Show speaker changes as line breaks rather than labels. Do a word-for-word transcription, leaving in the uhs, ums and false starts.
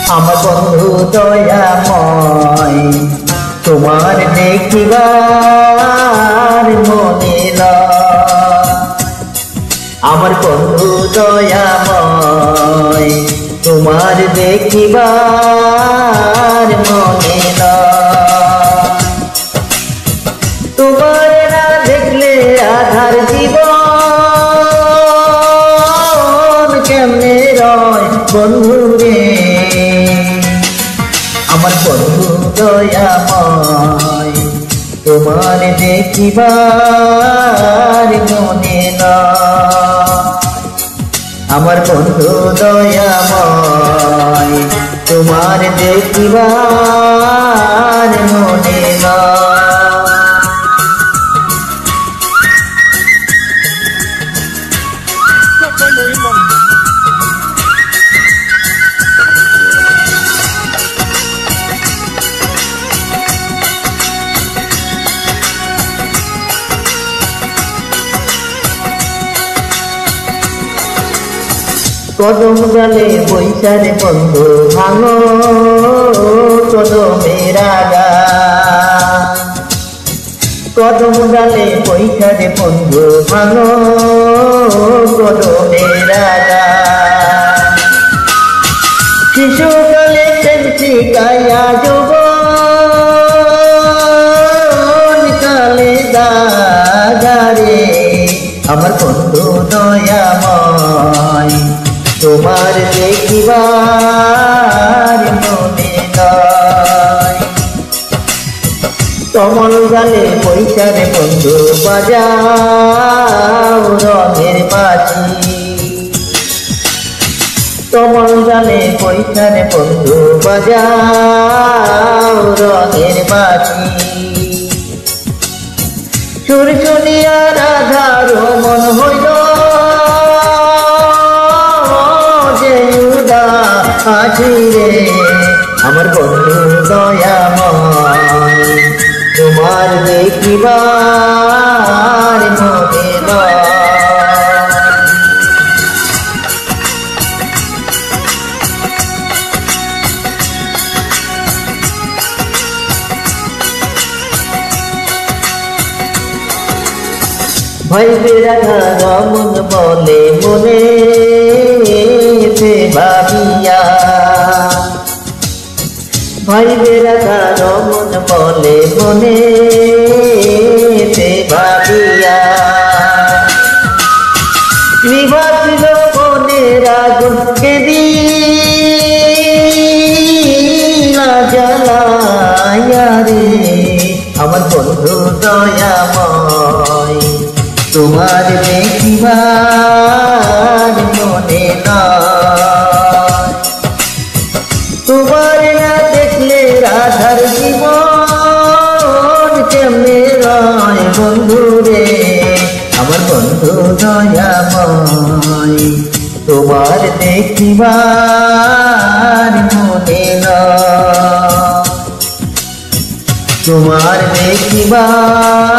আমার বন্ধু দয়াময় তোমার দেখিবার মনে লয়। আমার বন্ধু দয়াময় তোমার দেখিবার মনে লয়। তোমার না দেখলে আধার জীবন কেমনে রয় বন্ধু রে। আমার বন্ধু দয়াময় তোমার দেখিবার মনে লয়। আমার বন্ধু দয়াময় তোমার দেখিবার মনে লয়। কদম গালে বৈশারে বন্ধু ভাঙো কদমের আগা। কদম গালে বৈশারে বন্ধু ভাঙো কদমের আগা। শিশুকালে সেন্সি গায়া যৌবন কালে দাগারে। আমার বন্ধু দয়াময় তোমার দেখিবার মনে লয়। কমল গালে বৈশারে বন্ধু বাজাও রঙের বাঁশি। কমল গালে বৈশারে বন্ধু বাজাও রঙের বাঁশি। সুর শুনিয়া রাধার মন হইল রে। আমার বন্ধু দয়াময় তোমার দেখিবার মনে লয়। ভাই বেড়া রমন বলে মনে ভাবিয়া। ভাই বেড়া রমন বলে মনে ভাবিয়া। নিভাছিল মনের আগুন কেদিলা জ্বালায়া রে। আমার বন্ধু দয়াময় তোমার দেখিবার মনে লয়। তোমার না দেখলে রাধার জীবন কেমনে রয় বন্ধু রে। আমার বন্ধু দয়াময় তোমার দেখিবার মনে লয়। তোমার দেখিবার